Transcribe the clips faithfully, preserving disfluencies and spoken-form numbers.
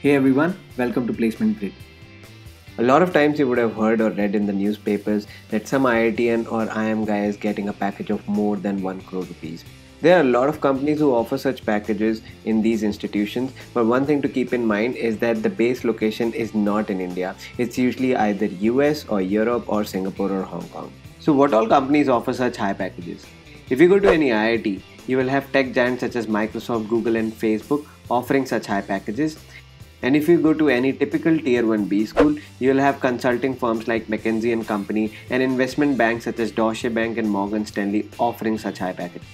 Hey everyone, welcome to Placement Grid. A lot of times you would have heard or read in the newspapers that some I I T N or I I M guy is getting a package of more than one crore rupees. There are a lot of companies who offer such packages in these institutions, but one thing to keep in mind is that the base location is not in India. It's usually either U S or Europe or Singapore or Hong Kong. So what all companies offer such high packages? If you go to any I I T, you will have tech giants such as Microsoft, Google and Facebook offering such high packages. And if you go to any typical tier one B school, you will have consulting firms like McKinsey and Company and investment banks such as Deutsche Bank and Morgan Stanley offering such high packages.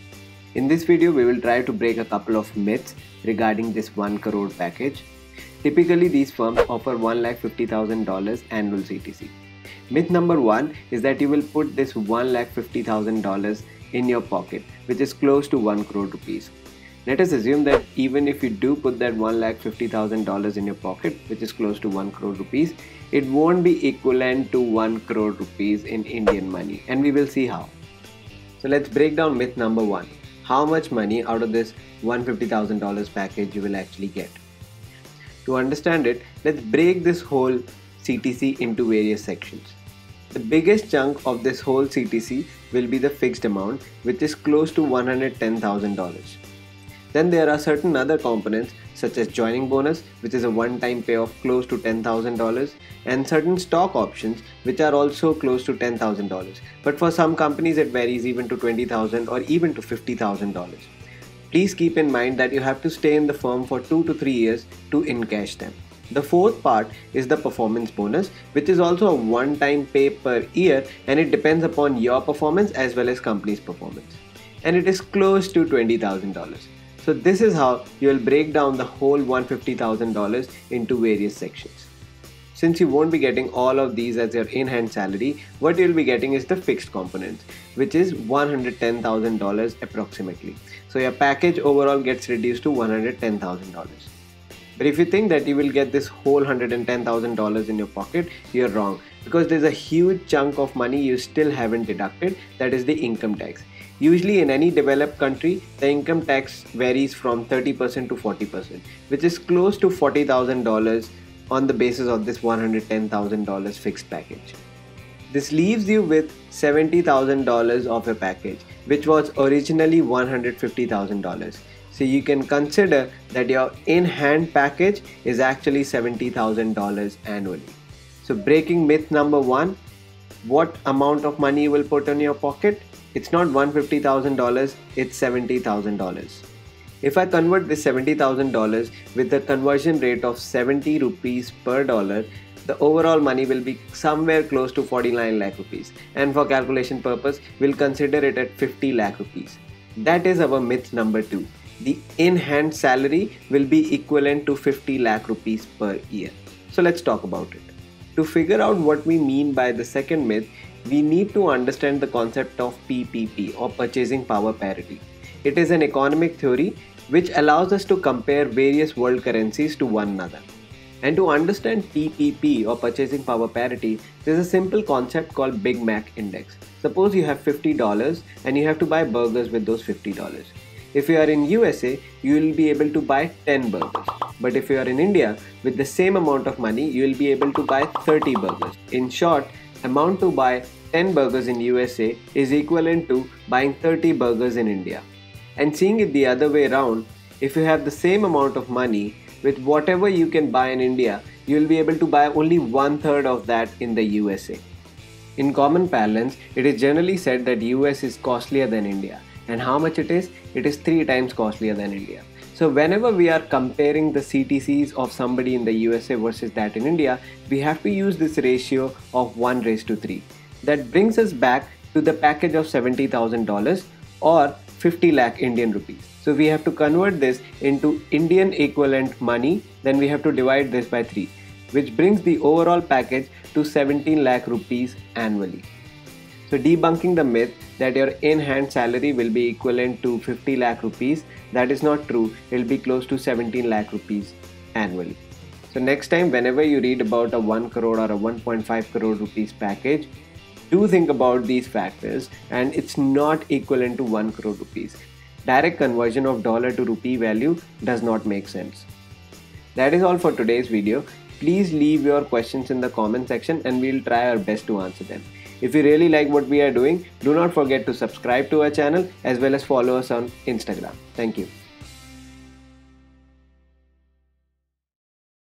In this video, we will try to break a couple of myths regarding this one crore package. Typically, these firms offer one lakh fifty thousand dollars annual C T C. Myth number one is that you will put this one lakh fifty thousand dollars in your pocket, which is close to one crore rupees. Let us assume that even if you do put that one lakh fifty thousand dollars in your pocket, which is close to one crore rupees, it won't be equivalent to one crore rupees in Indian money, and we will see how. So let's break down myth number one. How much money out of this one hundred fifty thousand dollars package you will actually get. To understand it, let's break this whole C T C into various sections. The biggest chunk of this whole C T C will be the fixed amount, which is close to one hundred ten thousand dollars. Then there are certain other components such as joining bonus, which is a one-time pay of close to ten thousand dollars, and certain stock options which are also close to ten thousand dollars. But for some companies it varies even to twenty thousand dollars or even to fifty thousand dollars. Please keep in mind that you have to stay in the firm for two to three years to encash them. The fourth part is the performance bonus, which is also a one-time pay per year, and it depends upon your performance as well as company's performance. And it is close to twenty thousand dollars. So this is how you will break down the whole one hundred fifty thousand dollars into various sections. Since you won't be getting all of these as your in-hand salary, what you'll be getting is the fixed component, which is one hundred ten thousand dollars approximately. So your package overall gets reduced to one hundred ten thousand dollars. But if you think that you will get this whole one hundred ten thousand dollars in your pocket, you're wrong, because there's a huge chunk of money you still haven't deducted, that is the income tax. Usually in any developed country, the income tax varies from thirty percent to forty percent, which is close to forty thousand dollars on the basis of this one hundred ten thousand dollars fixed package. This leaves you with seventy thousand dollars of a package, which was originally one hundred fifty thousand dollars. So you can consider that your in-hand package is actually seventy thousand dollars annually. So breaking myth number one, what amount of money you will put in your pocket? It's not one hundred fifty thousand dollars, it's seventy thousand dollars. If I convert this seventy thousand dollars with the conversion rate of seventy rupees per dollar, the overall money will be somewhere close to forty-nine lakh rupees. And for calculation purpose, we'll consider it at fifty lakh rupees. That is our myth number two. The in-hand salary will be equivalent to fifty lakh rupees per year. So let's talk about it. To figure out what we mean by the second myth, we need to understand the concept of P P P or purchasing power parity. It is an economic theory which allows us to compare various world currencies to one another. And to understand P P P or purchasing power parity, there is a simple concept called Big Mac Index. Suppose you have fifty dollars and you have to buy burgers with those fifty dollars. If you are in U S A, you will be able to buy ten burgers. But if you are in India, with the same amount of money, you will be able to buy thirty burgers. In short, amount to buy ten burgers in U S A is equivalent to buying thirty burgers in India. And seeing it the other way around, if you have the same amount of money, with whatever you can buy in India, you will be able to buy only one third of that in the U S A. In common parlance, it is generally said that U S is costlier than India. And how much it is? It is three times costlier than India. So whenever we are comparing the C T Cs of somebody in the U S A versus that in India, we have to use this ratio of one raised to three. That brings us back to the package of seventy thousand dollars or fifty lakh Indian rupees. So we have to convert this into Indian equivalent money, then we have to divide this by three, which brings the overall package to seventeen lakh rupees annually. So debunking the myth that your in-hand salary will be equivalent to fifty lakh rupees, that is not true. It will be close to seventeen lakh rupees annually. So next time whenever you read about a one crore or a one point five crore rupees package, do think about these factors, and it's not equivalent to one crore rupees. Direct conversion of dollar to rupee value does not make sense. That is all for today's video. Please leave your questions in the comment section and we'll try our best to answer them. If you really like what we are doing, do not forget to subscribe to our channel as well as follow us on Instagram. Thank you.